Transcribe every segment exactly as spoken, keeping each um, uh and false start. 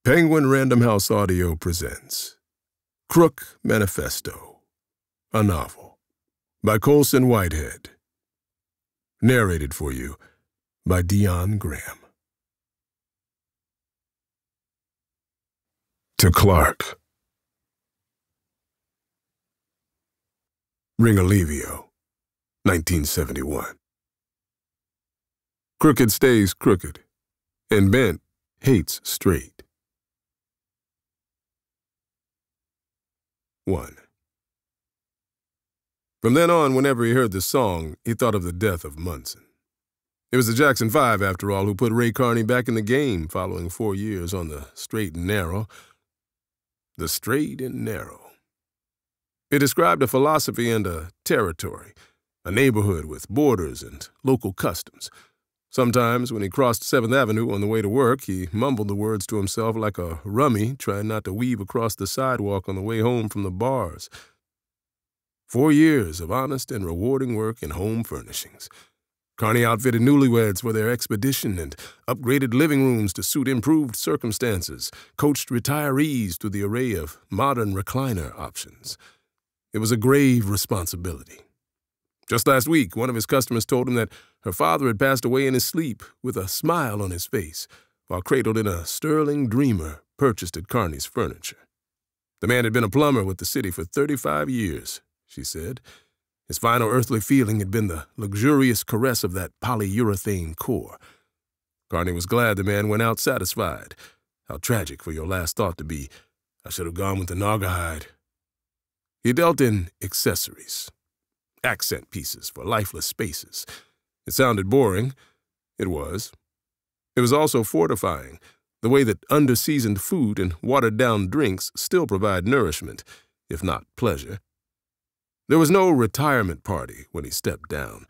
Penguin Random House Audio presents Crook Manifesto, a novel by Colson Whitehead. Narrated for you by Dion Graham. To Clark. Ringolevio, nineteen seventy-one. Crooked stays crooked, and bent hates straight. One. From then on, whenever he heard the song, he thought of the death of Munson. It was the Jackson Five, after all, who put Ray Carney back in the game following four years on the straight and narrow. The straight and narrow. It described a philosophy and a territory, a neighborhood with borders and local customs. Sometimes, when he crossed seventh Avenue on the way to work, he mumbled the words to himself like a rummy trying not to weave across the sidewalk on the way home from the bars. Four years of honest and rewarding work in home furnishings. Carney outfitted newlyweds for their expedition and upgraded living rooms to suit improved circumstances, coached retirees through the array of modern recliner options. It was a grave responsibility. Just last week, one of his customers told him that her father had passed away in his sleep with a smile on his face, while cradled in a sterling dreamer purchased at Carney's Furniture. The man had been a plumber with the city for thirty-five years, she said. His final earthly feeling had been the luxurious caress of that polyurethane core. Carney was glad the man went out satisfied. How tragic for your last thought to be, "I should have gone with the naugahyde." He dealt in accessories. Accent pieces for lifeless spaces. It sounded boring. It was. It was also fortifying, the way that under-seasoned food and watered-down drinks still provide nourishment, if not pleasure. There was no retirement party when he stepped down.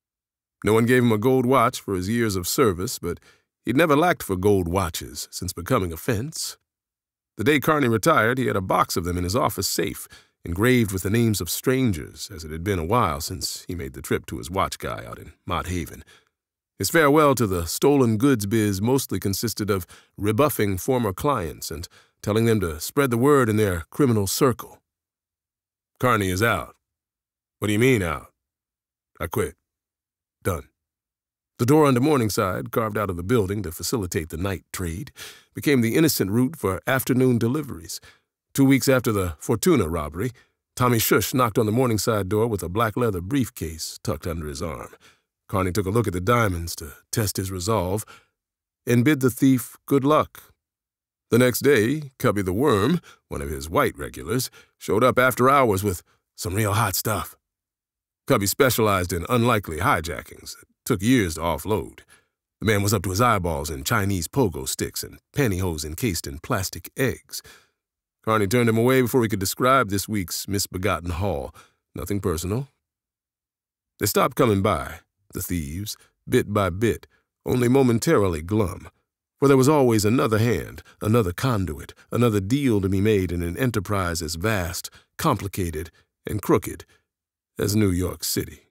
No one gave him a gold watch for his years of service, but he'd never lacked for gold watches since becoming a fence. The day Carney retired, he had a box of them in his office safe, engraved with the names of strangers, as it had been a while since he made the trip to his watch guy out in Mott Haven. His farewell to the stolen goods biz mostly consisted of rebuffing former clients and telling them to spread the word in their criminal circle. "Carney is out." "What do you mean out?" "I quit. Done." The door onto Morningside, carved out of the building to facilitate the night trade, became the innocent route for afternoon deliveries. Two weeks after the Fortuna robbery, Tommy Shush knocked on the Morningside door with a black leather briefcase tucked under his arm. Carney took a look at the diamonds to test his resolve and bid the thief good luck. The next day, Cubby the Worm, one of his white regulars, showed up after hours with some real hot stuff. Cubby specialized in unlikely hijackings that took years to offload. The man was up to his eyeballs in Chinese pogo sticks and pantyhose encased in plastic eggs. Carney turned him away before he could describe this week's misbegotten haul. Nothing personal. They stopped coming by, the thieves, bit by bit, only momentarily glum, for there was always another hand, another conduit, another deal to be made in an enterprise as vast, complicated, and crooked as New York City.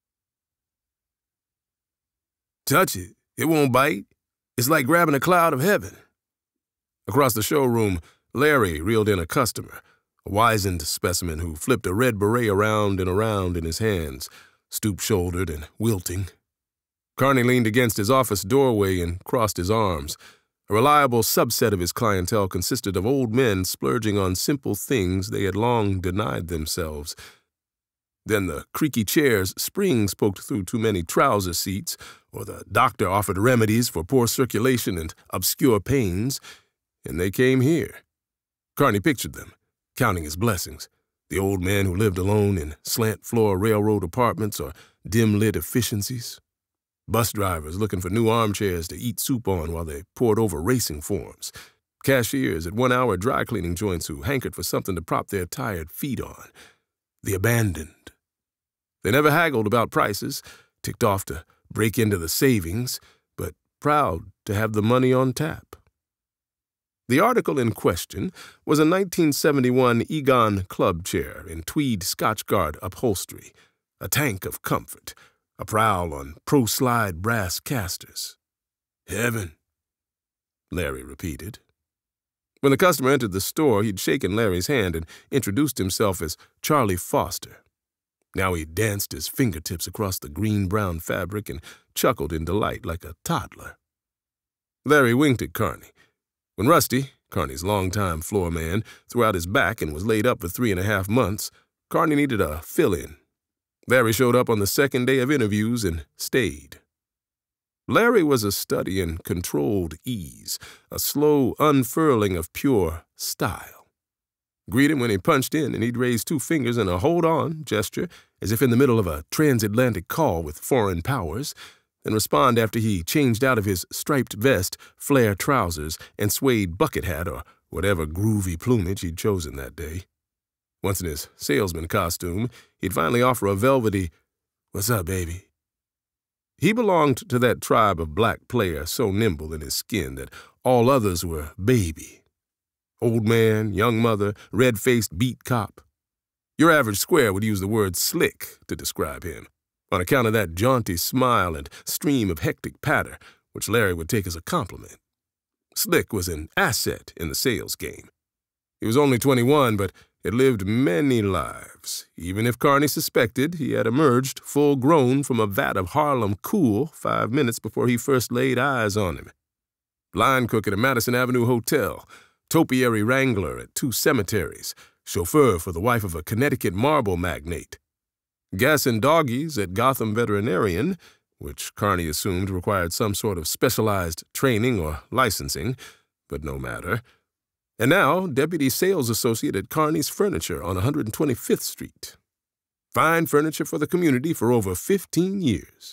"Touch it. It won't bite. It's like grabbing a cloud of heaven." Across the showroom, Larry reeled in a customer, a wizened specimen who flipped a red beret around and around in his hands, stoop-shouldered and wilting. Carney leaned against his office doorway and crossed his arms. A reliable subset of his clientele consisted of old men splurging on simple things they had long denied themselves. Then the creaky chair's springs poked through too many trouser seats, or the doctor offered remedies for poor circulation and obscure pains, and they came here. Carney pictured them, counting his blessings, the old men who lived alone in slant-floor railroad apartments or dim-lit efficiencies, bus drivers looking for new armchairs to eat soup on while they pored over racing forms, cashiers at one-hour dry-cleaning joints who hankered for something to prop their tired feet on, the abandoned. They never haggled about prices, ticked off to break into the savings, but proud to have the money on tap. The article in question was a nineteen seventy-one Egon club chair in tweed Scotchgard upholstery, a tank of comfort, a prowl on pro-slide brass casters. "Heaven," Larry repeated. When the customer entered the store, he'd shaken Larry's hand and introduced himself as Charlie Foster. Now he danced his fingertips across the green-brown fabric and chuckled in delight like a toddler. Larry winked at Carney. When Rusty, Carney's longtime floor man, threw out his back and was laid up for three and a half months, Carney needed a fill-in. Larry showed up on the second day of interviews and stayed. Larry was a study in controlled ease, a slow unfurling of pure style. Greet him when he punched in, and he'd raise two fingers in a hold-on gesture, as if in the middle of a transatlantic call with foreign powers, then respond after he changed out of his striped vest, flare trousers, and suede bucket hat, or whatever groovy plumage he'd chosen that day. Once in his salesman costume, he'd finally offer a velvety, "What's up, baby?" He belonged to that tribe of black player so nimble in his skin that all others were baby. Old man, young mother, red-faced beat cop. Your average square would use the word slick to describe him, on account of that jaunty smile and stream of hectic patter, which Larry would take as a compliment. Slick was an asset in the sales game. He was only twenty-one, but had lived many lives, even if Carney suspected he had emerged full-grown from a vat of Harlem cool five minutes before he first laid eyes on him. Line cook at a Madison Avenue hotel, topiary wrangler at two cemeteries, chauffeur for the wife of a Connecticut marble magnate. Gassin' doggies at Gotham Veterinarian, which Carney assumed required some sort of specialized training or licensing, but no matter. And now, deputy sales associate at Carney's Furniture on one hundred twenty-fifth Street. Fine furniture for the community for over fifteen years.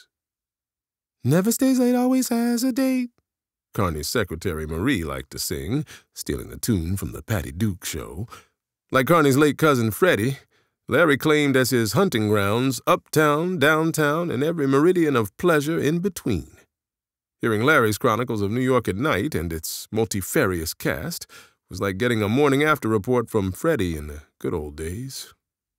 "Never stays late, always has a date," Carney's secretary Marie liked to sing, stealing the tune from the Patty Duke show. Like Carney's late cousin Freddie, Larry claimed as his hunting grounds uptown, downtown, and every meridian of pleasure in between. Hearing Larry's chronicles of New York at night and its multifarious cast was like getting a morning-after report from Freddie in the good old days.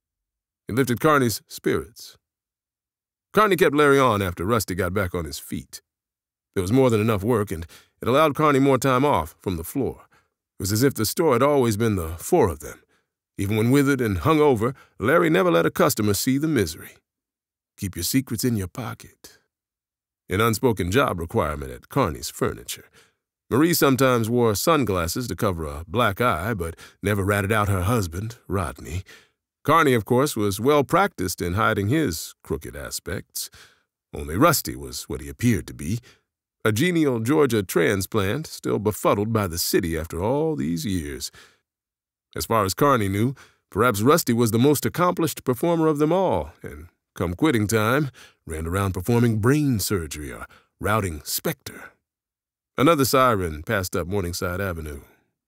It lifted Carney's spirits. Carney kept Larry on after Rusty got back on his feet. There was more than enough work, and it allowed Carney more time off from the floor. It was as if the store had always been the four of them. Even when withered and hung over, Larry never let a customer see the misery. Keep your secrets in your pocket. An unspoken job requirement at Carney's Furniture. Marie sometimes wore sunglasses to cover a black eye, but never ratted out her husband, Rodney. Carney, of course, was well practiced in hiding his crooked aspects. Only Rusty was what he appeared to be, a genial Georgia transplant still befuddled by the city after all these years. As far as Carney knew, perhaps Rusty was the most accomplished performer of them all, and come quitting time, ran around performing brain surgery or routing Spectre. Another siren passed up Morningside Avenue.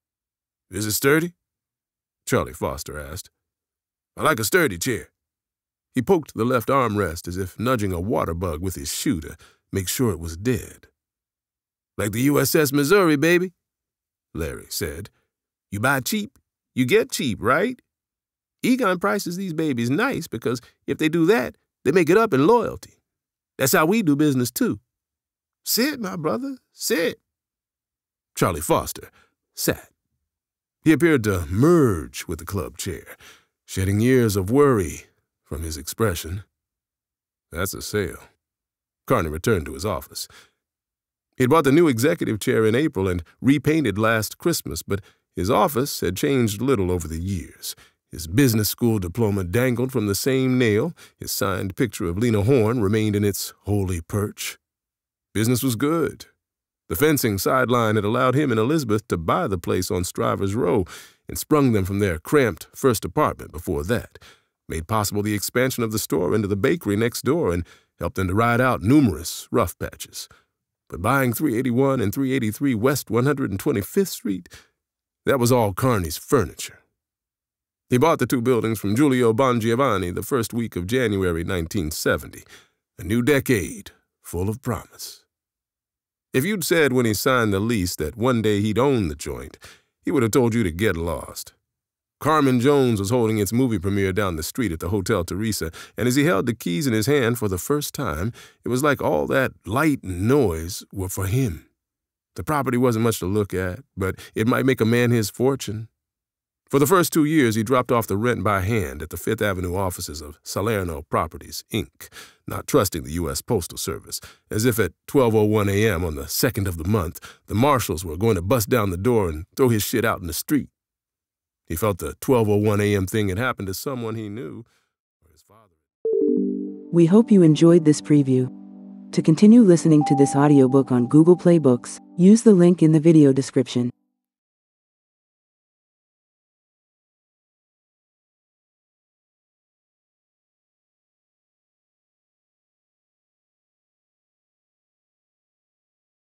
"Is it sturdy?" Charlie Foster asked. "I like a sturdy chair." He poked the left armrest as if nudging a water bug with his shoe to make sure it was dead. "Like the U S S Missouri, baby," Larry said. "You buy cheap, you get cheap, right? Egon prices these babies nice because if they do that, they make it up in loyalty. That's how we do business, too. Sit, my brother, sit." Charlie Foster sat. He appeared to merge with the club chair, shedding years of worry from his expression. "That's a sale." Carney returned to his office. He'd bought the new executive chair in April and repainted last Christmas, but his office had changed little over the years. His business school diploma dangled from the same nail. His signed picture of Lena Horne remained in its holy perch. Business was good. The fencing sideline had allowed him and Elizabeth to buy the place on Strivers Row and sprung them from their cramped first apartment before that, made possible the expansion of the store into the bakery next door, and helped them to ride out numerous rough patches. But buying three eighty-one and three eighty-three West one hundred twenty-fifth Street, that was all Carney's Furniture. He bought the two buildings from Giulio Bongiovanni the first week of January nineteen seventy, a new decade full of promise. If you'd said when he signed the lease that one day he'd own the joint, he would have told you to get lost. Carmen Jones was holding its movie premiere down the street at the Hotel Teresa, and as he held the keys in his hand for the first time, it was like all that light and noise were for him. The property wasn't much to look at, but it might make a man his fortune. For the first two years, he dropped off the rent by hand at the Fifth Avenue offices of Salerno Properties, Incorporated, not trusting the U S Postal Service, as if at twelve oh one a m on the second of the month, the marshals were going to bust down the door and throw his shit out in the street. He felt the twelve oh one a m thing had happened to someone he knew. Or his father. We hope you enjoyed this preview. To continue listening to this audiobook on Google Play Books, use the link in the video description.